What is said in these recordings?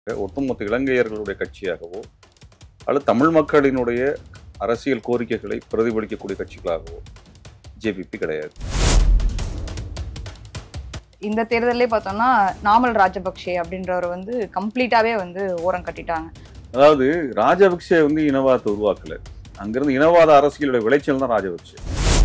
ஒட்டுமொத்த இலங்கையர்களுடைய கட்சியாகவோ அல்லது தமிழ் மக்களினுடைய அரசியல் கோரிக்கைகளை பிரதிபலிக்கக்கூடிய கட்சிகளாகவோ ஜேவிபி கிடையாது. இந்த தேர்தலே பார்த்தோம்னா நாமல் ராஜபக்ஷே அப்படின்றவர் கம்ப்ளீட்டாவே ஓரம் கட்டிட்டாங்க. அதாவது ராஜபக்ஷே இனவாதத்தை உருவாக்கல, அங்கிருந்து இனவாத அரசியலுடைய விளைச்சல் தான் ராஜபக்ஷே.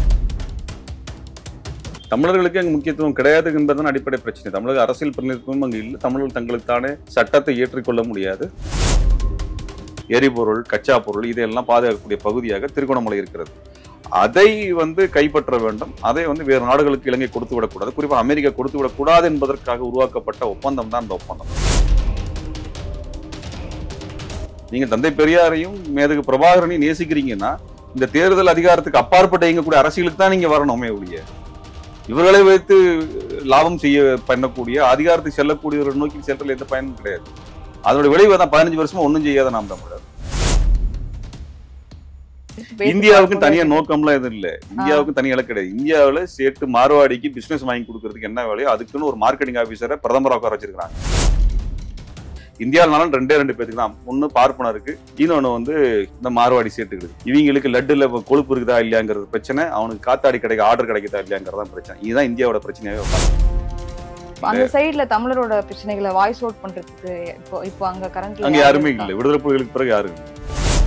தமிழர்களுக்கு அங்கு முக்கியத்துவம் கிடையாது என்பதுதான் அடிப்படை பிரச்சனை. தமிழக அரசியல் பிரதிநிதித்துவம் அங்கு இல்லை. தமிழர்கள் தங்களுக்கு தானே சட்டத்தை ஏற்றுக்கொள்ள முடியாது. எரிபொருள், கச்சா பொருள் இதையெல்லாம் பாதுகாக்கக்கூடிய பகுதியாக திருகோணமலை இருக்கிறது. அதை கைப்பற்ற வேண்டும். அதை வேறு நாடுகளுக்கு இலங்கை கொடுத்து விடக்கூடாது, குறிப்பாக அமெரிக்கா கொடுத்து விடக்கூடாது என்பதற்காக உருவாக்கப்பட்ட ஒப்பந்தம் தான் அந்த ஒப்பந்தம். நீங்க தந்தை பெரியாரையும் மேதகு பிரபாகரனையும் நேசிக்கிறீங்கன்னா இந்த தேர்தல் அதிகாரத்துக்கு அப்பாற்பட்ட இயங்கக்கூடிய அரசியலுக்கு தான் நீங்க வரணுமே ஒழிய இவர்களை வைத்து லாபம் செய்ய பண்ணக்கூடிய அதிகாரத்துக்கு செல்லக்கூடியவர்கள் நோக்கி செல்றதுல எந்த பயனும் கிடையாது. அதோட விளைவு தான் 15 வருஷமா ஒன்றும் செய்யாத நாம் தமிழர். இந்தியாவுக்கு தனியா நோக்கம்லாம் எதுவும் இல்லை, இந்தியாவுக்கு தனியா கிடையாது. இந்தியாவில சேட்டு மார்வாடிக்கு பிசினஸ் வாங்கி கொடுக்கறதுக்கு என்ன வேலையோ அதுக்குன்னு ஒரு மார்க்கெட்டிங் ஆபீசரை பிரதமராக உட்கார வச்சிருக்காங்க. இந்தியாவினாலும் 2 பேருக்கு தான், ஒன்னு பார்ப்பனருக்கு, இன்னொன்னு இந்த மார்வாடி சேட்டுக்கு. இவங்களுக்கு லட்டுல கொழுப்பு இருக்குதா இல்லையாங்கிறது பிரச்சனை, அவனுக்கு காத்தாடி ஆர்டர் கிடைக்குதா இல்லையாங்கிறதான் பிரச்சனை. இதுதான் இந்தியாவோட பிரச்சனையாவே. அந்த சைடுல தமிழரோட பிரச்சனைகளை வாய்ஸ் அவுட் பண்றதுக்கு இப்போ அங்க கரண்ட்ல அங்க யாருமே இல்லை. விடுதலை புலிகளுக்கு பிறகு யாரும் இல்லை.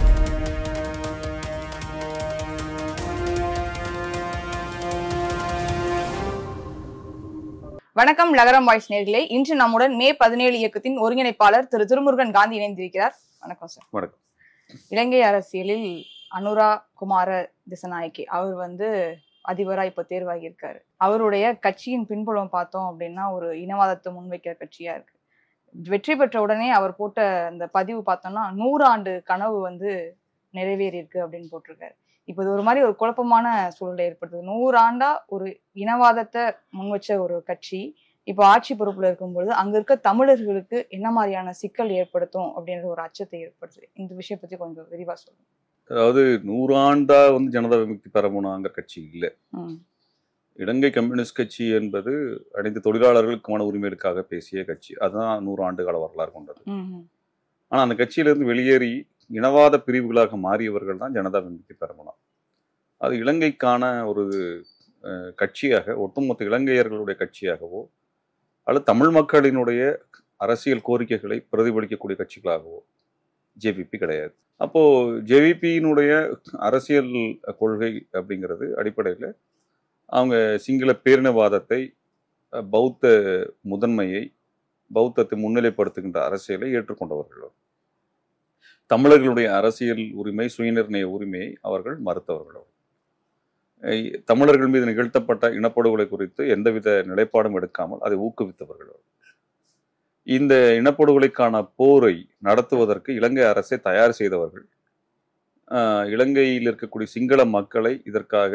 வணக்கம் நகரம் வாய்ஸ் நேயர்களே. இன்று நம்முடன் மே 17 இயக்கத்தின் ஒருங்கிணைப்பாளர் திரு திருமுருகன் காந்தி இணைந்திருக்கிறார். வணக்கம் சார். வணக்கம். இலங்கை அரசியலில் அனுரா குமார திசநாயக்கி அவர் அதிபரா இப்ப தேர்வாகி இருக்காரு. அவருடைய கட்சியின் பின்புலம் பார்த்தோம் அப்படின்னா ஒரு இனவாதத்தை முன்வைக்கிற கட்சியா இருக்கு. வெற்றி பெற்ற உடனே அவர் போட்ட அந்த பதிவு பார்த்தோம்னா 100 ஆண்டு கனவு நிறைவேறி இருக்கு அப்படின்னு போட்டிருக்காரு. இப்ப இது ஒரு மாதிரி ஒரு குழப்பமான சூழலை ஏற்படுத்துது. 100 ஆண்டா ஒரு இனவாதத்தை முன்வச்ச ஒரு கட்சி இப்போ ஆட்சி பொறுப்புல இருக்கும்பொழுது அங்க இருக்க தமிழர்களுக்கு என்ன மாதிரியான சிக்கல் ஏற்படுத்தும் அப்படின்ற ஒரு அச்சத்தை ஏற்படுத்துது. இந்த விஷயம் பத்தி கொஞ்சம் விரிவா சொல்லுங்க. அதாவது 100 ஆண்டா ஜனதா விமுக்தி பெரமுனாங்க கட்சி இல்லை. இலங்கை கம்யூனிஸ்ட் கட்சி என்பது அனைத்து தொழிலாளர்களுக்குமான உரிமைகளுக்காக பேசிய கட்சி. அதுதான் 100 ஆண்டு கால வரலாறு கொண்டது. ஆனா அந்த கட்சியிலிருந்து வெளியேறி இனவாத பிரிவுகளாக மாறியவர்கள் தான் ஜனதா விமுக்தி பெரமுனா. அது இலங்கைக்கான ஒரு கட்சியாக, ஒட்டுமொத்த இலங்கையர்களுடைய கட்சியாகவோ அல்லது தமிழ் மக்களினுடைய அரசியல் கோரிக்கைகளை பிரதிபலிக்கக்கூடிய கட்சிகளாகவோ ஜேவிபி கிடையாது. அப்போ ஜேவிபியினுடைய அரசியல் கொள்கை அப்படிங்கிறது அடிப்படையில் அவங்க சிங்கள பேரினவாதத்தை, பௌத்த முதன்மையை, பௌத்தத்தை முன்னிலைப்படுத்துகின்ற அரசியலை ஏற்றுக்கொண்டவர்கள். தமிழர்களுடைய அரசியல் உரிமை, சுயநிர்ணய உரிமையை அவர்கள் மறுத்தவர்கள். தமிழர்கள் மீது நிகழ்த்தப்பட்ட இனப்படுகொலை குறித்து எந்தவித நிலைப்பாடும் எடுக்காமல் அதை ஊக்குவித்தவர்கள். இந்த இனப்படுகொலைக்கான போரை நடத்துவதற்கு இலங்கை அரசை தயார் செய்தவர்கள். இலங்கையில் இருக்கக்கூடிய சிங்கள மக்களை இதற்காக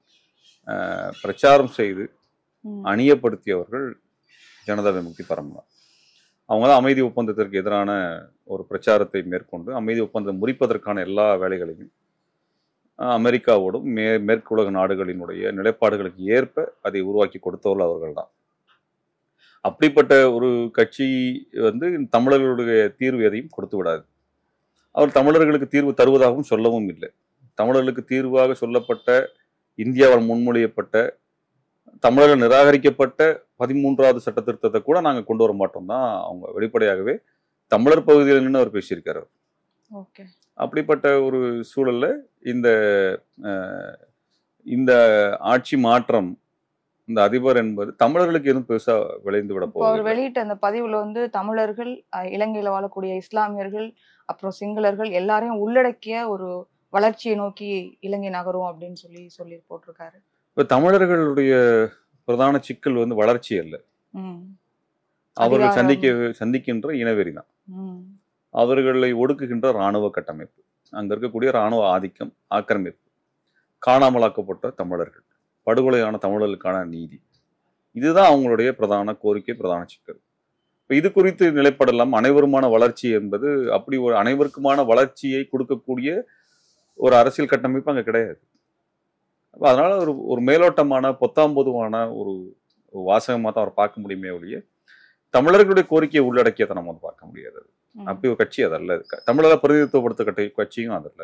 பிரச்சாரம் செய்து அணியப்படுத்தியவர்கள் ஜனதா விமுக்தி பெரமுனா. அவங்க தான் அமைதி ஒப்பந்தத்திற்கு எதிரான ஒரு பிரச்சாரத்தை மேற்கொண்டு அமைதி ஒப்பந்தம் முறிப்பதற்கான எல்லா வேலைகளையும் அமெரிக்காவோடும் மேற்கு உலக நாடுகளினுடைய நிலைப்பாடுகளுக்கு ஏற்ப அதை உருவாக்கி கொடுத்தவர்கள் அவர்கள் தான். அப்படிப்பட்ட ஒரு கட்சி தமிழர்களுடைய தீர்வு எதையும் கொடுத்து விடாது. அவர் தமிழர்களுக்கு தீர்வு தருவதாகவும் சொல்லவும் இல்லை. தமிழர்களுக்கு தீர்வாக சொல்லப்பட்ட, இந்தியாவால் முன்மொழியப்பட்ட, தமிழர்கள் நிராகரிக்கப்பட்ட 13வது சட்ட திருத்தத்தை கூட நாங்கள் கொண்டு வர மாட்டோம் தான் அவங்க வெளிப்படையாகவே தமிழர் பகுதியில் நின்று அவர் பேசியிருக்காரு. அப்படிப்பட்ட ஒரு சூழல்ல இந்த ஆட்சி மாற்றம், இந்த அதிபர் என்பது தமிழர்களுக்கு எதுவும் பெருசா விளைந்து விட போகுது. அவர் வெளியிட்ட அந்த பதிவுல தமிழர்கள், இலங்கையில வாழக்கூடிய இஸ்லாமியர்கள், அப்புறம் சிங்களர்கள் எல்லாரையும் உள்ளடக்கிய ஒரு வளர்ச்சியை நோக்கி இலங்கை நகரும் அப்படின்னு சொல்லி போட்டிருக்காரு. இப்ப தமிழர்களுடைய பிரதான சிக்கல் வளர்ச்சி அல்ல, அவர்கள் சந்திக்கின்ற இனவெறி தான். அவர்களை ஒடுக்குகின்ற இராணுவ கட்டமைப்பு, அங்க இருக்கக்கூடிய இராணுவ ஆதிக்கம், ஆக்கிரமிப்பு, காணாமலாக்கப்பட்ட தமிழர்கள், படுகொலையான தமிழர்களுக்கான நீதி, இதுதான் அவங்களுடைய பிரதான கோரிக்கை, பிரதான சிக்கல். இது குறித்து நிலைப்படலாம். அனைவருமான வளர்ச்சி என்பது அப்படி ஒரு அனைவருக்குமான வளர்ச்சியை கொடுக்கக்கூடிய ஒரு அரசியல் கட்டமைப்பு அங்க கிடையாது. அதனால ஒரு மேலோட்டமான பொத்தாம்பொதுவான ஒரு வாசகமாக தான் அவர் பார்க்க முடியுமே ஒழிய தமிழர்களுடைய கோரிக்கையை உள்ளடக்கியதை நம்ம பார்க்க முடியாது. அப்படி ஒரு கட்சி அதல்ல. தமிழக பிரதிநிதித்துவப்படுத்த கட்சியும் அதல்ல.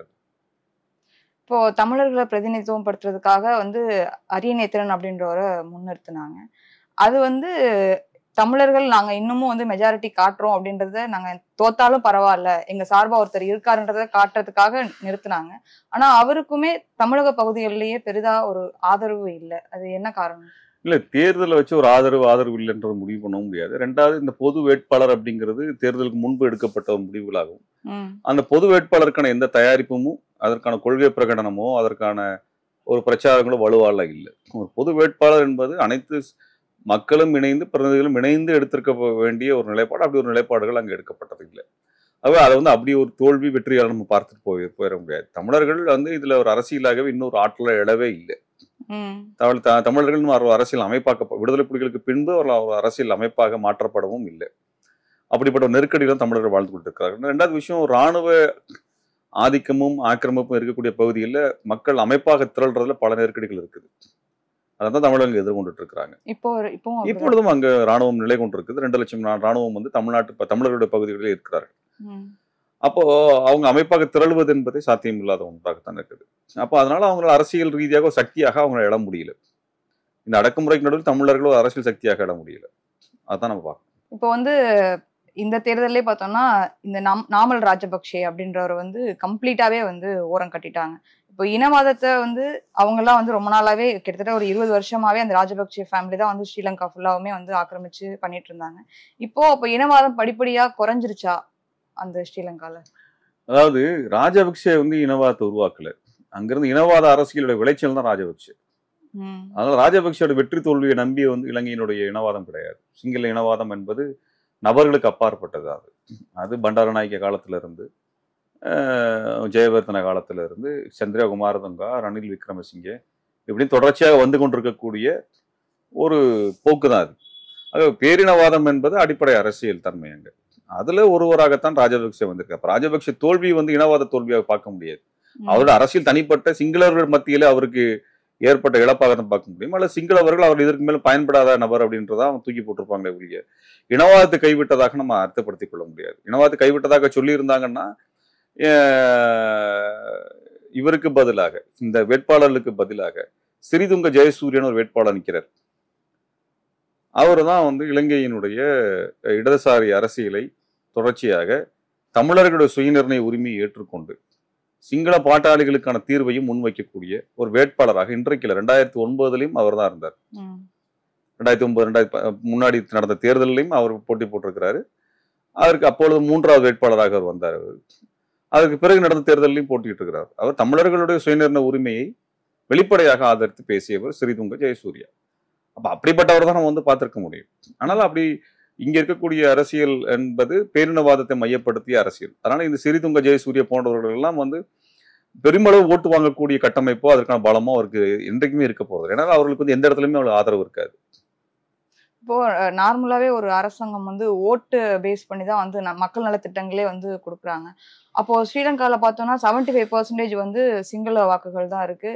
இப்போ தமிழர்களை பிரதிநிதித்துவம் படுத்துறதுக்காக வந்து அரியநேத்திரன் அப்படின்றவரை முன்னிறுத்தினாங்க. அது வந்து தமிழர்கள் நாங்க இன்னமும் வந்து மெஜாரிட்டி காட்டுறோம் அப்படின்றத, நாங்க தோத்தாலும் பரவாயில்ல எங்க சார்பா ஒருத்தர் இருக்காருன்றத காட்டுறதுக்காக நிறுத்தினாங்க. ஆனா அவருக்குமே தமிழக பகுதிகளிலேயே பெரிதா ஒரு ஆதரவு இல்லை. அது என்ன காரணம்? இல்ல, தேர்தலை வச்சு ஒரு ஆதரவு இல்லைன்றது முடிவு பண்ண முடியாது. ரெண்டாவது, இந்த பொது வேட்பாளர் அப்படிங்கிறது தேர்தலுக்கு முன்பு எடுக்கப்பட்ட ஒரு முடிவுகளாகும். அந்த பொது வேட்பாளருக்கான எந்த தயாரிப்பும், அதற்கான கொள்கை பிரகடனமோ அதற்கான ஒரு பிரச்சாரங்களோ வலுவால இல்லை. ஒரு பொது வேட்பாளர் என்பது அனைத்து மக்களும் இணைந்து, பிரதிநிதிகளும் இணைந்து எடுத்திருக்க வேண்டிய ஒரு நிலைப்பாடு. அப்படி ஒரு நிலைப்பாடுகள் அங்கே எடுக்கப்பட்டது இல்லை. ஆகவே அதை வந்து அப்படி ஒரு தோல்வி வெற்றியால் நம்ம பார்த்துட்டு போயிட முடியாது. தமிழர்கள் வந்து இதுல ஒரு அரசியலாகவே இன்னொரு ஆற்றல எழவே இல்லை. தமிழர்கள் ஒரு அரசியல் அமைப்பாக, விடுதலை புலிகளுக்கு பின்பு ஒரு அரசியல் அமைப்பாக மாற்றப்படவும் இல்லை. அப்படிப்பட்ட ஒரு நெருக்கடியில தமிழர்கள் வாழ்ந்து கொண்டிருக்கிறார்கள். ரெண்டாவது விஷயம், ராணுவ ஆதிக்கமும் ஆக்கிரமிப்பும் இருக்கக்கூடிய பகுதியில் மக்கள் அமைப்பாக திரள்றதுல பல நெருக்கடிகள் இருக்குது. அதான் தமிழர்கள் எதிர்கொண்டுட்டு இருக்கிறாங்க. இப்பொழுதும் அங்க ராணுவம் நிலை கொண்டிருக்குது. 2 லட்சம் ராணுவம் வந்து தமிழர்களுடைய பகுதிகளில் இருக்கிறார்கள். அப்போ அவங்க அமைப்பாக திரளுவது என்பதே சாத்தியம் இல்லாத ஒன்றாகத்தான் இருக்குது. அப்போ அதனால அவங்க அரசியல் ரீதியாக ஒரு சக்தியாக அவங்க எழ முடியல. இந்த அடக்குமுறைக்கு நடுவில் தமிழர்களும் அரசியல் சக்தியாக எழ முடியல. அதான் நம்ம பார்க்கணும். இப்போ வந்து இந்த தேர்தலே பார்த்தோம்னா இந்த நாமல் ராஜபக்சே அப்படின்றவர் வந்து கம்ப்ளீட்டாவே வந்து ஓரம் கட்டிட்டாங்க. இப்போ இனவாதத்தை வந்து அவங்கெல்லாம் வந்து ரொம்ப நாளாவே, கிட்டத்தட்ட ஒரு 20 வருஷமாவே அந்த ராஜபக்சே ஃபேமிலி தான் வந்து ஸ்ரீலங்கா ஃபுல்லாவுமே வந்து ஆக்கிரமிச்சு பண்ணிட்டு இருந்தாங்க. இப்போ இனவாதம் படிப்படியா குறைஞ்சிருச்சா அந்த ஸ்ரீலங்கால? அதாவது ராஜபக்சே வந்து இனவாதத்தை உருவாக்கல. அங்கிருந்து இனவாத அரசியலோட விளைச்சல் தான் ராஜபக்சே. அதனால ராஜபக்சேயோட வெற்றி தோல்வியை நம்பி வந்து இலங்கையினுடைய இனவாதம் கிடையாது. சிங்கள இனவாதம் என்பது நபர்களுக்கு அப்பாற்பட்டது. அது பண்டாரநாயக்க காலத்துல இருந்து, ஜெயவர்தன காலத்துல இருந்து, சந்திரா குமாரதுங்கா, ரணில் விக்ரமசிங்கே, இப்படி தொடர்ச்சியாக வந்து கொண்டிருக்கக்கூடிய ஒரு போக்கு தான் அது. அது பேரினவாதம் என்பது அடிப்படை அரசியல் தன்மை. அங்க அதுல ஒருவராகத்தான் ராஜபக்சே வந்திருக்காரு. ராஜபக்சே தோல்வி வந்து இனவாத தோல்வியாக பார்க்க முடியாது. அவரோட அரசியல் தனிப்பட்ட சிங்களர்கள் மத்தியில அவருக்கு ஏற்பட்ட இழப்பாக தான் பார்க்க முடியும். அல்ல சிங்களவர்கள் அவர் இதற்கு மேல பயன்படாத நபர் அப்படின்றதா அவங்க தூக்கி போட்டிருப்பாங்களே ஒழிய இனவாதத்தை கைவிட்டதாக நம்ம அர்த்தப்படுத்திக் கொள்ள முடியாது. இனவாதத்தை கைவிட்டதாக சொல்லி இருந்தாங்கன்னா இவருக்கு பதிலாக, இந்த வேட்பாளர்களுக்கு பதிலாக சிறிதுங்க ஜெயசூரியன் ஒரு வேட்பாளர் நிற்கிறார். அவரு தான் வந்து இலங்கையினுடைய இடதுசாரி அரசியலை தொடர்ச்சியாக தமிழர்களுடைய சுயநிர்ணய உரிமையை ஏற்றுக்கொண்டு சிங்கள பாட்டாளிகளுக்கான தீர்வையும் முன்வைக்கக்கூடிய ஒரு வேட்பாளராக இன்றைக்கு 2009 அவர் தான் இருந்தார். 2009 முன்னாடி நடந்த தேர்தலையும் அவர் போட்டி போட்டிருக்கிறாரு. அதற்கு அப்பொழுது 3வது வேட்பாளராக அவர் வந்தார். அதற்கு பிறகு நடந்த தேர்தலையும் போட்டிட்டு இருக்கிறார். அவர் தமிழர்களுடைய சுயநிர்ணய உரிமையை வெளிப்படையாக ஆதரித்து பேசியவர் சிறிதுங்க ஜெயசூர்யா. அப்ப அப்படிப்பட்டவர் தான் நம்ம வந்து பார்த்திருக்க முடியும். ஆனால் அப்படி இங்க இருக்கக்கூடிய அரசியல் என்பது பேரினவாதத்தை மையப்படுத்திய அரசியல். அதனால இந்த சிறிதுங்க ஜெயசூர்யா போன்றவர்கள் எல்லாம் வந்து பெருமளவு ஓட்டு வாங்கக்கூடிய கட்டமைப்போ அதற்கான பலமோ அவருக்கு என்றைக்குமே இருக்க போறது. ஏன்னா அவர்களுக்கு வந்து எந்த இடத்துலயுமே அவங்களுக்கு ஆதரவு இருக்காது. இப்போ நார்மலாவே ஒரு அரசாங்கம் வந்து ஓட்டு பேஸ் பண்ணி தான் வந்து மக்கள் நலத்திட்டங்களே வந்து கொடுக்குறாங்க. அப்போ ஸ்ரீலங்கால பார்த்தோம்னா 75% வந்து சிங்கள வாக்குகள் தான் இருக்கு.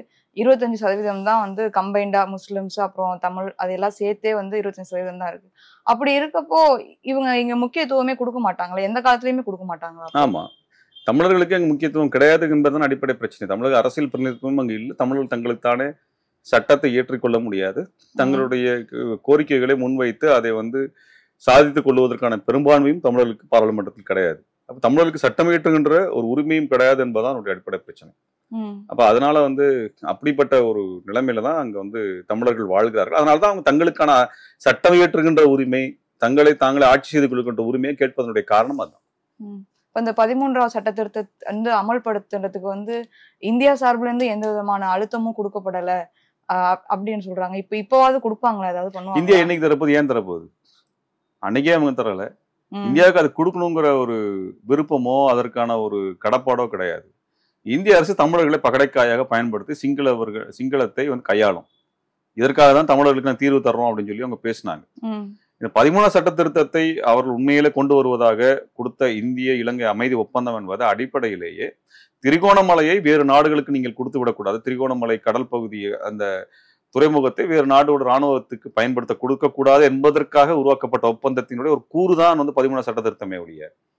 25% தான் வந்து கம்பைண்டா முஸ்லிம்ஸ் அப்புறம் தமிழ் அதெல்லாம் சேர்த்தே வந்து 25% தான் இருக்கு. அப்படி இருக்கப்போ இவங்க இங்க முக்கியத்துவமே கொடுக்க மாட்டாங்களா? எந்த காலத்திலயுமே கொடுக்க மாட்டாங்களா? ஆமா, தமிழர்களுக்கு அங்கு முக்கியத்துவம் கிடையாது என்பதுதான் அடிப்படை பிரச்சனை. தமிழக அரசியல் பிரதிநிதித்துவம் அங்கு இல்லை. தமிழர்கள் தங்களுக்கு தானே சட்டத்தை ஏற்றிக்கொள்ள முடியாது. தங்களுடைய கோரிக்கைகளை முன்வைத்து அதை வந்து சாதித்துக் கொள்வதற்கான பெரும்பான்மையும் தமிழர்களுக்கு பாராளுமன்றத்தில் கிடையாது. அப்ப தமிழர்களுக்கு சட்டம் இயற்றுகின்ற ஒரு உரிமையும் கிடையாது என்பதுதான் அவருடைய அடிப்படை பிரச்சனை. அப்ப அதனால வந்து அப்படிப்பட்ட ஒரு நிலைமையில தான் அங்க வந்து தமிழர்கள் வாழ்கிறார்கள். அதனாலதான் அவங்க தங்களுக்கான சட்டம் இயற்றுகின்ற உரிமை, தங்களை தாங்களே ஆட்சி செய்து கொள்கின்ற உரிமையை கேட்பதனுடைய காரணம் அதுதான். இந்த 13வது சட்ட திருத்தத்தை வந்து அமல்படுத்துறதுக்கு வந்து இந்தியா சார்புல இருந்து எந்த விதமான அழுத்தமும் கொடுக்கப்படல அப்படின்னு சொல்றாங்க. இப்போவாது கொடுப்பாங்களா? ஏதாவது பண்ணுவாங்க? இந்தியா என்னைக்கு தரப்போது, ஏன் தரப்போகுது? அன்னைக்கே அவங்க தரல. இந்தியாவுக்கு அது கொடுக்கணுங்கிற ஒரு விருப்பமோ அதற்கான ஒரு கடப்பாடோ கிடையாது. இந்திய அரசு தமிழர்களை பகடைக்காயாக பயன்படுத்தி சிங்களத்தை வந்து கையாளும். இதற்காக தான் தமிழர்களுக்கு தீர்வு தர்றோம் அப்படின்னு சொல்லி அவங்க பேசினாங்க. இந்த 13 சட்ட திருத்தத்தை அவர்கள் உண்மையிலே கொண்டு வருவதாக கொடுத்த இந்திய இலங்கை அமைதி ஒப்பந்தம் என்பது அடிப்படையிலேயே திரிகோணமலையை வேறு நாடுகளுக்கு நீங்கள் கொடுத்து விடக்கூடாது, திரிகோணமலை கடல் பகுதி அந்த துறைமுகத்தை வேறு நாடோட இராணுவத்துக்கு பயன்படுத்த கொடுக்க கூடாது என்பதற்காக உருவாக்கப்பட்ட ஒப்பந்தத்தினுடைய ஒரு கூறுதான் வந்து 13 சட்ட திருத்தமே ஒழிய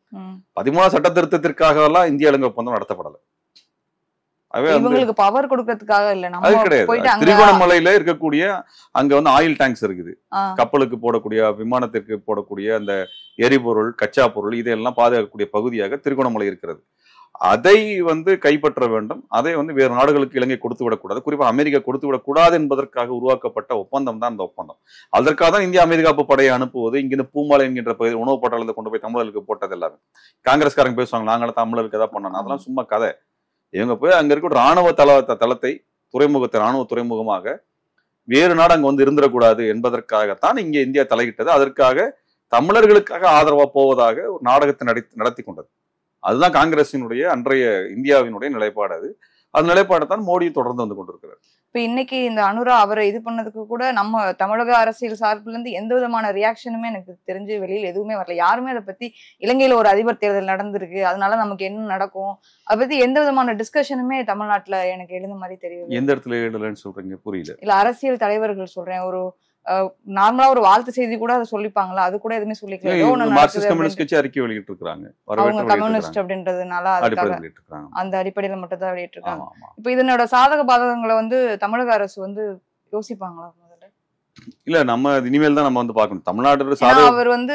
13 சட்ட திருத்தத்திற்காக எல்லாம் இந்திய இலங்கை ஒப்பந்தம் நடத்தப்படல. இவங்களுக்கு பவர் கொடுக்கறதுக்காக இல்ல, அது கிடையாது. திருகோணமலையில இருக்கக்கூடிய அங்க வந்து ஆயில் டேங்க்ஸ் இருக்குது, கப்பலுக்கு போடக்கூடிய விமானத்திற்கு போடக்கூடிய அந்த எரிபொருள் கச்சா பொருள் இதெல்லாம் பாதுகாக்கக்கூடிய பகுதியாக திருகோணமலை இருக்கிறது. அதை வந்து கைப்பற்ற வேண்டும். அதை வந்து வேறு நாடுகளுக்கு இலங்கை கொடுத்து விடக்கூடாது, குறிப்பாக அமெரிக்கா கொடுத்து விடக்கூடாது என்பதற்காக உருவாக்கப்பட்ட ஒப்பந்தம் தான் அந்த ஒப்பந்தம். அதற்காக தான் இந்தியா அமெரிக்காப்பு படையை அனுப்புவது. இங்கிருந்து பூமாலை என்கின்ற பகுதி உணவு பட்டாளத்தை கொண்டு போய் தமிழர்களுக்கு போட்டது எல்லாமே. காங்கிரஸ்காரங்க பேசுவாங்க நாங்களும் தமிழருக்கு எதாவது பண்ணணும், அதெல்லாம் சும்மா கதை. இவங்க போய் அங்க இருக்க ராணுவ தளத்தை துறைமுகத்தை ராணுவ துறைமுகமாக வேறு நாடு அங்க வந்து இருந்துடக்கூடாது என்பதற்காகத்தான் இங்க இந்தியா தலையிட்டது. அதற்காக தமிழர்களுக்காக ஆதரவா போவதாக ஒரு நாடகத்தை நடத்தி கொண்டது. அதுதான் காங்கிரசினுடைய அன்றைய இந்தியாவினுடைய நிலைப்பாடு. அது நிலைப்பாடைத்தான் மோடியும் தொடர்ந்து வந்து கொண்டிருக்கிறார். இப்ப இன்னைக்கு இந்த அனுரா அவரை இது பண்ணதுக்கு கூட நம்ம தமிழக அரசியல் சார்பில இருந்து எந்த விதமான ரியாக்ஷனுமே எனக்கு தெரிஞ்சு வெளியில எதுவுமே வரல. யாருமே அதை பத்தி, இலங்கையில ஒரு அதிபர் தேர்தல் நடந்திருக்கு, அதனால நமக்கு என்ன நடக்கும் அதை பத்தி எந்த விதமான டிஸ்கஷனுமே தமிழ்நாட்டுல எனக்கு எழுந்த மாதிரி தெரியும். எந்த இடத்துல எழுதலன்னு சொல்றீங்க? புரியல. இல்ல அரசியல் தலைவர்கள் சொல்றேன், ஒரு நார்மலா ஒரு வாழ்த்து செய்தி கூட அதை சொல்லிப்பாங்களா, அது கூட எதுவுமே சொல்லிக்கலாம். மார்க்சிஸ்ட் கம்யூனிஸ்ட் கட்சி அறிக்கை வெளியிட்டு இருக்காங்க, அவங்க கம்யூனிஸ்ட் அப்படின்றதுனால அந்த அடிப்படையில மட்டும் தான் வெளியிட்டு இருக்காங்க. இப்ப இதனோட சாதக பாதகங்களை வந்து தமிழக அரசு வந்து யோசிப்பாங்களா முதல்ல? இல்ல, நம்ம இனிமேல் தான் நம்ம வந்து பார்க்கணும். தமிழ்நாடு அவர் வந்து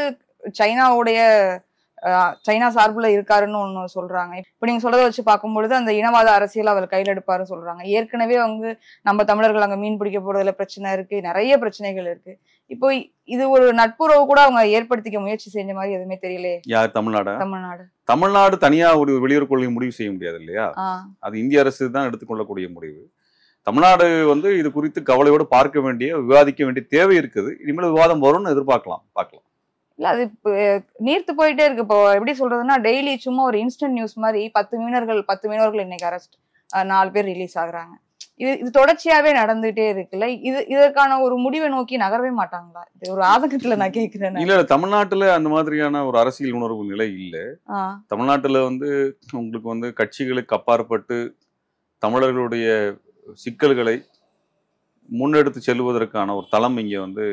சைனா சார்புல இருக்காருன்னு ஒண்ணு சொல்றாங்க. இப்ப நீங்க சொல்றதை வச்சு பார்க்கும்பொழுது அந்த இனவாத அரசியல் அவர் கையில் எடுப்பாருன்னு சொல்றாங்க. ஏற்கனவே அவங்க நம்ம தமிழர்கள் அங்க மீன் பிடிக்க போறதுல பிரச்சனை இருக்கு, நிறைய பிரச்சனைகள் இருக்கு. இப்போ இது ஒரு நட்புறவு கூட அவங்க ஏற்படுத்திக்க முயற்சி செஞ்ச மாதிரி எதுவுமே தெரியல. யார்? தமிழ்நாடு தனியா ஒரு வெளியுறவு கொள்கை முடிவு செய்ய முடியாது இல்லையா? அது இந்திய அரசு தான் எடுத்துக்கொள்ளக்கூடிய முடிவு. தமிழ்நாடு வந்து இது குறித்து கவலையோடு பார்க்க வேண்டிய, விவாதிக்க வேண்டிய தேவை இருக்குது. இனிமேல் விவாதம் வரும்னு எதிர்பார்க்கலாம். இல்ல, அது நீர்த்து போயிட்டே இருக்கு. இப்போ எப்படி சொல்றதுன்னா, டெய்லி சும்மா ஒரு இன்ஸ்டன்ட் நியூஸ் மாதிரி 10 மீனவர்கள் இன்னைக்கு அரெஸ்ட், 4 பேர் ரிலீஸ் ஆகுறாங்க. இது தொடர்ச்சியாவே நடந்துட்டே இருக்குல்ல. இதற்கான ஒரு முடிவை நோக்கி நகரவே மாட்டாங்களா? இது ஒரு ஆதங்கத்துல நான் கேக்குறேன். இல்ல, தமிழ்நாட்டுல அந்த மாதிரியான ஒரு அரசியல் உணர்வு நிலை இல்ல. தமிழ்நாட்டுல வந்து உங்களுக்கு வந்து கட்சிகளுக்கு அப்பாற்பட்டு தமிழர்களுடைய சிக்கல்களை முன்னெடுத்து செல்வதற்கான ஒரு தளம் இங்க வந்து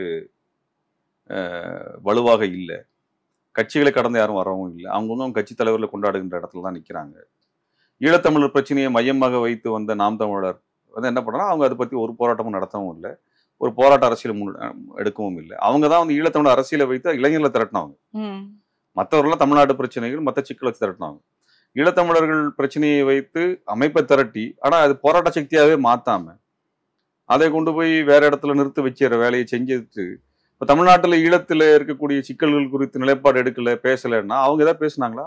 வலுவாக இல்லை. கட்சிகளை கடந்து யாரும் வரவும் இல்லை. அவங்கவுங்க கட்சி தலைவர்களை கொண்டாடுகின்ற இடத்துல தான் நிற்கிறாங்க. ஈழத்தமிழர் பிரச்சனையை மையமாக வைத்து வந்த நாம் தமிழர் வந்து என்ன பண்ணா, அவங்க அதை பத்தி ஒரு போராட்டமும் நடத்தவும் இல்லை, ஒரு போராட்ட அரசியல் எடுக்கவும் இல்லை. அவங்க தான் வந்து ஈழத்தமிழர் அரசியலை வைத்து இளைஞர்களை திரட்டினவங்க. மற்றவர்கள்லாம் தமிழ்நாட்டு பிரச்சனைகள் மற்ற சிக்கலை திரட்டினவங்க. ஈழத்தமிழர்கள் பிரச்சனையை வைத்து அமைப்பை திரட்டி, ஆனா அது போராட்ட சக்தியாவே மாத்தாம அதை கொண்டு போய் வேற இடத்துல நிறுத்தி வச்சுற வேலையை செஞ்சுட்டு, இப்ப தமிழ்நாட்டுல ஈழத்துல இருக்கக்கூடிய சிக்கல்கள் குறித்து நிலைப்பாடு எடுக்கல, பேசலன்னா அவங்க ஏதாவது பேசினாங்களா?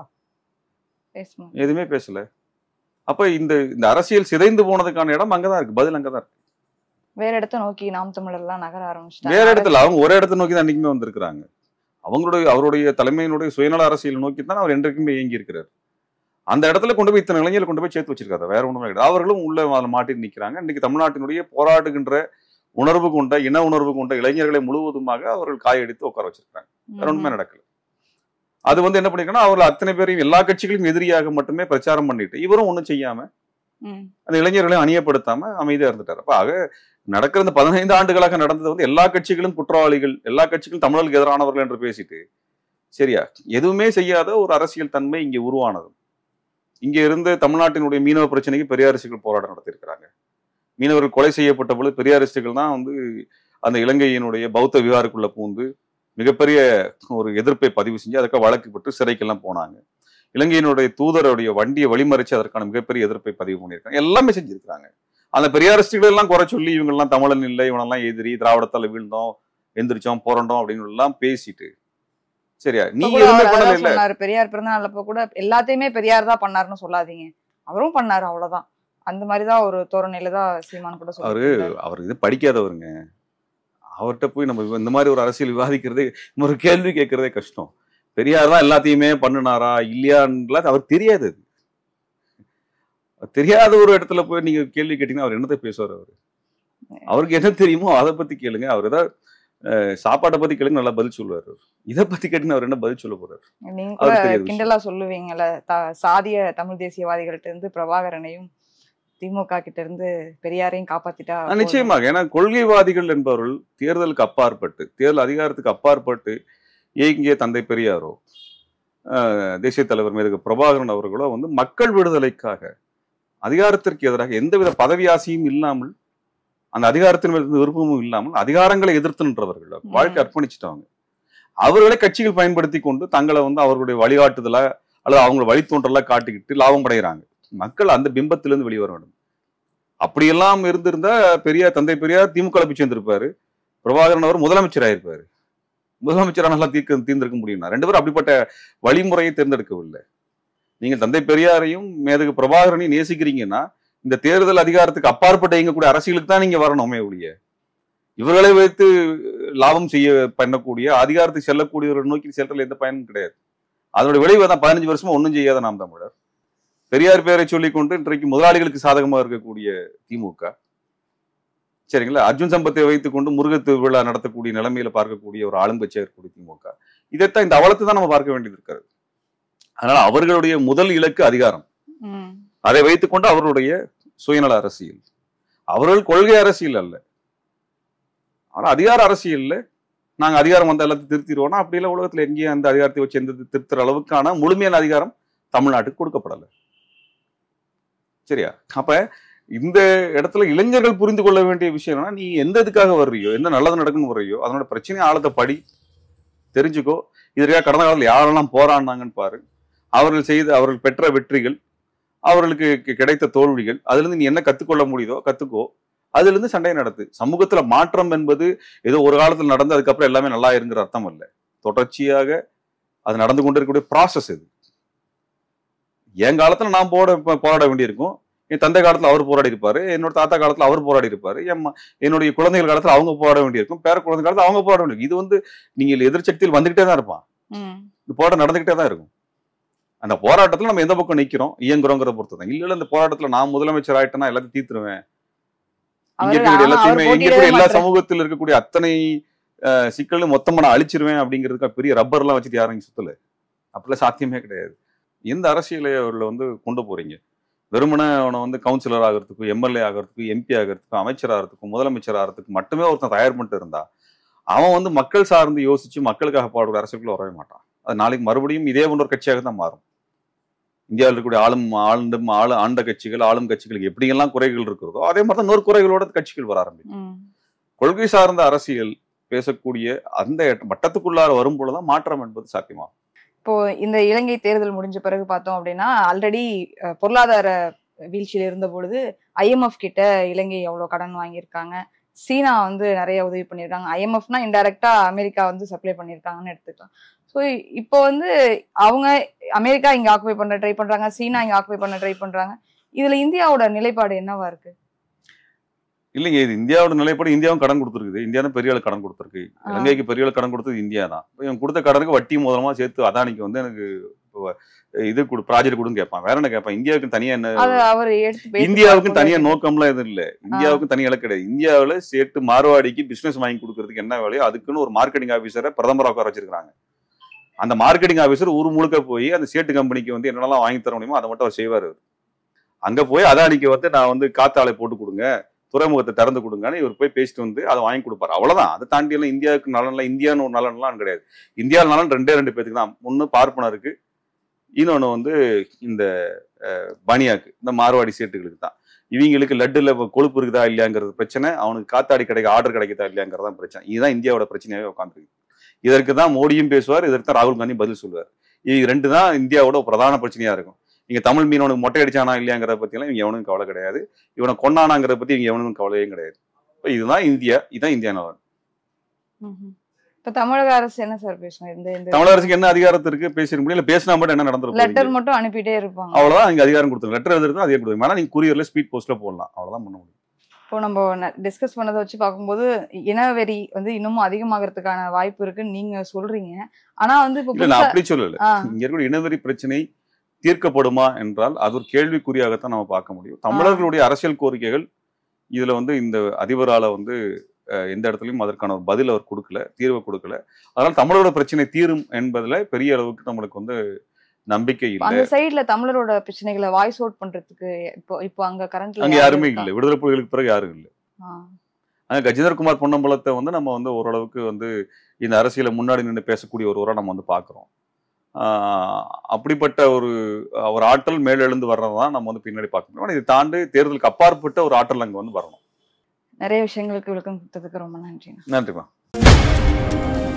எதுவுமே பேசல. அப்ப இந்த அரசியல் சிதைந்து போனதுக்கான இடம் அங்கதான் இருக்கு, பதில் அங்கதான் இருக்கு. வேற இடத்த நோக்கி நாம் தமிழர் எல்லாம் நகர ஆரம்பிச்சு, வேற இடத்துல அவங்க ஒரே இடத்த நோக்கி தான் அன்னைக்குமே வந்திருக்கிறாங்க. அவருடைய தலைமையினுடைய சுயநல அரசியல் நோக்கி தான் அவர் என்றைக்குமே இயங்கி இருக்கிறார். அந்த இடத்துல கொண்டு போய் இத்தனை இளைஞர்கள் கொண்டு போய் சேர்த்து வச்சிருக்காரு, வேற ஒண்ணுமே கிடையாது. அவர்களும் உள்ள மாட்டி நிற்கிறாங்க. இன்னைக்கு தமிழ்நாட்டினுடைய போராடுகின்ற உணர்வு கொண்ட, இன உணர்வு கொண்ட இளைஞர்களை முழுவதுமாக அவர்கள் காயடித்து உட்கார வச்சிருக்காங்க. வேற ஒண்ணுமே நடக்கல. அது வந்து என்ன பண்ணிருக்கா, அவர்கள் அத்தனை பேரையும் எல்லா கட்சிகளையும் எதிரியாக மட்டுமே பிரச்சாரம் பண்ணிட்டு இவரும் ஒண்ணும் செய்யாம அந்த இளைஞர்களையும் அணியப்படுத்தாம அமைதியா இருந்துட்டாரு. அப்ப ஆக நடக்கிற இந்த 15 ஆண்டுகளாக நடந்தது வந்து எல்லா கட்சிகளும் குற்றவாளிகள், எல்லா கட்சிகளும் தமிழர்களுக்கு எதிரானவர்கள் என்று பேசிட்டு, சரியா, எதுவுமே செய்யாத ஒரு அரசியல் தன்மை இங்கே உருவானது. இங்க இருந்து தமிழ்நாட்டினுடைய மீனவ பிரச்சனைக்கு பெரியாரிஸ்டுகள் போராட்டம் நடத்தியிருக்கிறாங்க. மீனவர்கள் கொலை செய்யப்பட்ட பொழுது பெரியாரிஸ்டுகள் தான் வந்து அந்த இலங்கையினுடைய பௌத்த விகாருக்குள்ள பூந்து மிகப்பெரிய ஒரு எதிர்ப்பை பதிவு செஞ்சு அதுக்காக வழக்கு பெற்று சிறைக்கெல்லாம் போனாங்க. இலங்கையினுடைய தூதருடைய வண்டியை வழிமறிச்சு அதற்கான மிகப்பெரிய எதிர்ப்பை பதிவு பண்ணியிருக்காங்க. எல்லாமே செஞ்சிருக்கிறாங்க. அந்த பெரியாரிஸ்டுகள் எல்லாம் குறை சொல்லி இவங்கெல்லாம் தமிழன் இல்லை, இவனெல்லாம் எதிரி, திராவிடத்தால வீழ்ந்தோம், எந்திரிச்சோம், போறோம் அப்படின்னு எல்லாம் பேசிட்டு, சரியா, நீங்க எதுவுமே பண்ணல. இல்ல, பெரியார் பிறந்தநாளப்ப கூட எல்லாத்தையுமே பெரியார் தான் பண்ணாருன்னு சொல்லாதீங்க, அவரும் பண்ணாரு, அவ்வளவுதான். அந்த மாதிரிதான் ஒரு தோரணையில தான் சீமான் கூட சொல்றாரு. அவர் இது படிக்காதவருங்க. அவர்கிட்ட போய் நம்ம இந்த மாதிரி ஒரு அரசியல் விவாதிக்கிறதே, ஒரு கேள்வி கேட்கறதே கஷ்டம். பெரியார் தான் எல்லாத்தையுமே பண்ணினாரா இல்லையான்னு அவர் தெரியாது. தெரியாத ஒரு இடத்துல போய் நீங்க கேள்வி கேட்டீங்கன்னா அவர் என்னத்தை பேசுவார்? அவருக்கு என்ன தெரியுமோ அதை பத்தி கேளுங்க. அவர் ஏதாவது சாப்பாட்டை பத்தி கேளுங்க, நல்லா பதில் சொல்லுவாரு. இதை பத்தி கேட்டீங்கன்னா அவர் என்ன பதில் சொல்ல போறாரு? நீங்க கிண்டலா சொல்லுவீங்கல்ல, சாதிய தமிழ் தேசியவாதிகள்ட்ட இருந்து பிரபாகரனையும் திமுக கிட்ட இருந்து பெரியாரையும் காப்பாத்திட்டா நிச்சயமாக. ஏன்னா கொள்கைவாதிகள் என்பவர்கள் தேர்தலுக்கு அப்பாற்பட்டு, தேர்தல் அதிகாரத்துக்கு அப்பாற்பட்டு இயங்கிய தந்தை பெரியாரோ, தேசிய தலைவர் மேதகு பிரபாகரன் அவர்களோ வந்து மக்கள் விடுதலைக்காக அதிகாரத்திற்கு எதிராக எந்தவித பதவி ஆசையும் இல்லாமல், அந்த அதிகாரத்தின் மீது விருப்பமும் இல்லாமல் அதிகாரங்களை எதிர்த்து நின்றவர்கள், வாழ்க்கை அர்ப்பணிச்சுட்டவங்க. அவர்களை கட்சிகள் பயன்படுத்தி கொண்டு தங்களை வந்து அவர்களுடைய வழிகாட்டுதலா அல்லது அவங்களை வழித்தோன்றலா காட்டிக்கிட்டு லாபம் அடைகிறாங்க. மக்கள் அந்த பிம்பத்திலிருந்து வெளிவர வேண்டும். அப்படியெல்லாம் இருந்திருந்தா தந்தை பெரியார் திமுக பிச்சு வந்திருப்பாரு, பிரபாகரன் அவர் முதலமைச்சர் ஆயிருப்பாரு. முதலமைச்சரா நல்லா தீர்ந்திருக்க முடியும்னா, ரெண்டு பேரும் அப்படிப்பட்ட வழிமுறையை தேர்ந்தெடுக்கவில்லை. நீங்க தந்தை பெரியாரையும் மேதகு பிரபாகரனையும் நேசிக்கிறீங்கன்னா இந்த தேர்தல் அதிகாரத்துக்கு அப்பாற்பட்ட இயங்கக்கூடிய அரசியலுக்கு தான் நீங்க வரணுமே ஒழிய, இவர்களை வைத்து லாபம் செய்ய பண்ணக்கூடிய அதிகாரத்தை செல்லக்கூடியவர்கள் நோக்கி செல்றதுல எந்த பயனும் கிடையாது. அதனுடைய விளைவு தான் 15 வருஷமா ஒன்றும் செய்யாத நாம் தமிழர். பெரியார் பேரை சொல்லிக்கொண்டு இன்றைக்கு முதலாளிகளுக்கு சாதகமாக இருக்கக்கூடிய திமுக, சரிங்களா, அர்ஜுன் சம்பத்தை வைத்துக் கொண்டு முருகத்து விழா நடத்தக்கூடிய நிலைமையில பார்க்கக்கூடிய ஒரு ஆளுங்கட்சியாக இருக்கக்கூடிய திமுக, இதைத்தான் இந்த அவலத்தை தான் நம்ம பார்க்க வேண்டியது இருக்காது. அதனால அவர்களுடைய முதல் இலக்கு அதிகாரம். அதை வைத்துக்கொண்டு அவர்களுடைய சுயநல அரசியல், அவர்கள் கொள்கை அரசியல் அல்ல. ஆனா அதிகார அரசியல்ல நாங்க அதிகாரம் வந்த எல்லாத்தையும் திருத்திடுவோம்னா அப்படி இல்லை. உலகத்துல எங்கேயும் அந்த அதிகாரத்தை வச்சு எந்த திருத்துற அளவுக்கான முழுமையான அதிகாரம் தமிழ்நாட்டுக்கு கொடுக்கப்படலை. சரியா? அப்ப இந்த இடத்துல இளைஞர்கள் புரிந்து கொள்ள வேண்டிய விஷயம் என்னன்னா, நீ எந்த இதுக்காக வர்றியோ, என்ன நல்லது நடக்குன்னு வர்றியோ, அதனோட பிரச்சனை ஆழத்தை படி, தெரிஞ்சுக்கோ. இதற்காக கடந்த காலத்தில் யாரெல்லாம் போராடினாங்கன்னு பாரு, அவர்கள் பெற்ற வெற்றிகள், அவர்களுக்கு கிடைத்த தோல்விகள், அதுல இருந்து நீ என்ன கத்துக்கொள்ள முடியுதோ கத்துக்கோ, அதுல இருந்து சண்டையை நடத்து. சமூகத்துல மாற்றம் என்பது ஏதோ ஒரு காலத்துல நடந்து அதுக்கப்புறம் எல்லாமே நல்லா இருங்கிற அர்த்தம் இல்லை. தொடர்ச்சியாக அது நடந்து கொண்டு இருக்கக்கூடிய ப்ராசஸ் இது. என் காலத்துல நான் போராட வேண்டியிருக்கும், என் தந்தை காலத்துல அவர் போராடி இருப்பாரு, என்னோட தாத்தா காலத்துல அவர் போராடி இருப்பாரு, என்னுடைய குழந்தைகள் காலத்துல அவங்க போராட வேண்டியிருக்கும், பேர குழந்தை காலத்துல அவங்க போராட வேண்டியிருக்கும். இது வந்து நீங்க எதிர்சக்தியில் வந்துகிட்டே தான் இருப்பான். இந்த போராட்டம் நடந்துகிட்டே தான் இருக்கும். அந்த போராட்டத்துல நம்ம எந்த பக்கம் நிக்கிறோம் இயங்குறோங்கிறத பொறுத்து தான். இல்ல இந்த போராட்டத்துல நான் முதலமைச்சர் ஆயிட்டேன்னா எல்லாத்தையும் தீர்த்துருவேன், எல்லாத்தையுமே இங்க கூட எல்லா சமூகத்தில் இருக்கக்கூடிய அத்தனை சிக்கலும் மொத்தமா நான் அழிச்சிருவேன் அப்படிங்கிறதுக்கு பெரிய ரப்பர் எல்லாம் வச்சுட்டு யாரும் சுத்தல. அப்படிலாம் சாத்தியமே கிடையாது. எந்த அரசியலை அவர்களை வந்து கொண்டு போறீங்க? வெறுமனே அவனை வந்து கவுன்சிலர் ஆகிறதுக்கும், எம்எல்ஏ ஆகிறதுக்கும், எம்பி ஆகிறதுக்கும், அமைச்சர் ஆகிறதுக்கும், முதலமைச்சர் ஆகிறதுக்கும் மட்டுமே ஒருத்தன் தயார் பண்ணிட்டு இருந்தா அவன் வந்து மக்கள் சார்ந்து யோசிச்சு மக்களுக்காக பாடுற அரசியலுக்குள்ள வரவே மாட்டான். அது நாளைக்கு மறுபடியும் இதே போன்ற ஒரு கட்சியாக தான் மாறும். இந்தியாவில் இருக்கக்கூடிய ஆண்ட கட்சிகள், ஆளும் கட்சிகளுக்கு எப்படியெல்லாம் குறைகள் இருக்கிறதோ அதே மாதிரி தான் 100 குறைகளோட கட்சிகள் வர ஆரம்பிக்கும். கொள்கை சார்ந்த அரசியல் பேசக்கூடிய அந்த வட்டத்துக்குள்ளார வரும் பொழுதுதான் மாற்றம் என்பது சாத்தியமாகும். இப்போ இந்த இலங்கை தேர்தல் முடிஞ்ச பிறகு பார்த்தோம் அப்படின்னா, ஆல்ரெடி பொருளாதார வீழ்ச்சியில இருந்த பொழுது IMF கிட்ட இலங்கை எவ்வளவு கடன் வாங்கியிருக்காங்க, சீனா வந்து நிறைய உதவி பண்ணியிருக்காங்க. IMFனா இன்டைரக்டா அமெரிக்கா வந்து சப்ளை பண்ணியிருக்காங்கன்னு எடுத்துக்கலாம். ஸோ இப்போ வந்து அவங்க அமெரிக்கா இங்க ஆக்குபை பண்ண ட்ரை பண்றாங்க, சீனா இங்க ஆக்குபை பண்ண ட்ரை பண்றாங்க. இதுல இந்தியாவோட நிலைப்பாடு என்னவா இருக்கு? இல்லைங்க, இது இந்தியாவோட நிலைப்பாடு. இந்தியாவும் கடன் கொடுத்துருக்குது. இந்தியா தான் பெரிய கடன் கொடுத்துருக்கு. இலங்கைக்கு பெரிய கடன் கொடுத்தது இந்தியா தான். இவன் கொடுத்த கடனுக்கு வட்டி மூலமா சேர்த்து அதானிக்கு வந்து எனக்கு இது ப்ராஜெக்ட் கொடுன்னு கேட்பான். வேற என்ன கேட்பான்? இந்தியாவுக்கு தனியா என்ன, இந்தியாவுக்கு தனியா நோக்கம்லாம் எதுவும் இல்லை. இந்தியாவுக்கு தனியா கிடையாது. இந்தியாவில சேர்த்து மார்வாடிக்கு பிசினஸ் வாங்கி கொடுக்கறதுக்கு என்ன வேலையோ அதுக்குன்னு ஒரு மார்க்கெட்டிங் ஆபீசரை பிரதமர் உட்கார வச்சிருக்காங்க. அந்த மார்க்கெட்டிங் ஆபீசர் ஊர் முழுக்க போய் அந்த சேட்டு கம்பெனிக்கு வந்து என்னெல்லாம் வாங்கி தர முடியுமோ அதை மட்டும் அவர் செய்வார். அங்க போய் அதானிக்கு வந்து நான் வந்து காத்தாலை போட்டு கொடுங்க, துறைமுகத்தை திறந்து கொடுங்கன்னு இவர் போய் பேசிட்டு வந்து அதை வாங்கி கொடுப்பாரு. அவ்வளவுதான். அதை தாண்டி எல்லாம் இந்தியாவுக்கு நலன்ல, இந்தியான்னு ஒரு நலன்லாம் கிடையாது. இந்தியாவில் நலன் 2 பேருக்கு தான். ஒன்னு பார்ப்பனருக்கு, இன்னொன்னு வந்து இந்த பனியாக்கு, இந்த மார்வாடி சேட்டுகளுக்கு தான். இவங்களுக்கு லட்டுல கொழுப்பு இருக்குதா இல்லையாங்கிறது பிரச்சனை, அவனுக்கு காத்தாடி ஆர்டர் கிடைக்குதா இல்லையாங்கிறதான் பிரச்சனை. இதுதான் இந்தியாவோட பிரச்சனையாவே உட்காந்துருக்கு. இதற்கு தான் மோடியும் பேசுவார், இதற்கு தான் ராகுல் காந்தி பதில் சொல்லுவார். இது 2 தான் இந்தியாவோட பிரதான பிரச்சனையா இருக்கும். இங்க தமிழ் மீனவனுக்கு மொட்டை அடிச்சானா இல்லையாங்கிறத பத்தி எல்லாம் இவங்க எவனுக்கும் கவலை கிடையாது. இவனை கொண்டானாங்கிறத பத்தி இவங்க எவனுக்கும் கவலையும் கிடையாது. இதுதான் இந்தியா, இதுதான் இந்தியா நலன். இப்ப தமிழக அரசு என்ன சார் பேசணும்? தமிழக அரசுக்கு என்ன அதிகாரத்து இருக்கு? பேசிட முடியல. பேசினா மட்டும் என்ன நடந்துரும்? லெட்டர் மட்டும் அனுப்பிட்டே இருப்பாங்க. அவ்வளவுதான். இங்க அதிகாரம் கொடுத்துருங்க. லெட்டர் எழுதுறது அதே கொடுங்க. ஆனா நீங்க கூரியர்ல ஸ்பீட் போஸ்ட்ல போடலாம். அவ்வளவுதான் பண்ண முடியும். இப்போ நம்ம டிஸ்கஸ் பண்ணதை வச்சு பார்க்கும்போது இனவெறி வந்து இன்னமும் அதிகமாகிறதுக்கான வாய்ப்பு இருக்குன்னு நீங்க சொல்றீங்க. ஆனா வந்து இப்ப நான் அப்படி சொல்லல. இங்க இருக்கிற இனவெறி பிரச்சனை தீர்க்கப்படுமா என்றால் அது ஒரு கேள்விக்குறியாகத்தான் நம்ம பார்க்க முடியும். தமிழர்களுடைய அரசியல் கோரிக்கைகள் இதுல வந்து இந்த அதிபரால வந்து எந்த இடத்துலயும் அதற்கான ஒரு பதில் அவர் கொடுக்கல, தீர்வு கொடுக்கல. அதனால தமிழரோட பிரச்சனை தீரும் என்பதுல பெரிய அளவுக்கு நம்மளுக்கு வந்து நம்பிக்கை இல்லை. அந்த சைடுல தமிழரோட பிரச்சனைகளை வாய்ஸ் அவுட் பண்றதுக்கு இப்போ அங்க கரண்ட்ல அங்க யாருமே இல்லை. விடுதலை புலிகளுக்கு பிறகு யாரும் இல்லை. கஜேந்திரகுமார் பொன்னம்பலத்தை வந்து நம்ம வந்து ஓரளவுக்கு வந்து இந்த அரசியலை முன்னாடி நின்று பேசக்கூடிய ஒருவரை நம்ம வந்து பாக்குறோம். அப்படிப்பட்ட ஒரு ஆற்றல் மேலெழுந்து வர்றதான் நம்ம வந்து பின்னாடி பார்க்கணும். இதை தாண்டி தேர்தலுக்கு அப்பாற்பட்ட ஒரு ஆற்றல் அங்க வந்து வரணும். நிறைய விஷயங்களுக்கு விளக்கம் கொடுத்ததுக்கு ரொம்ப நன்றி. நன்றிமா.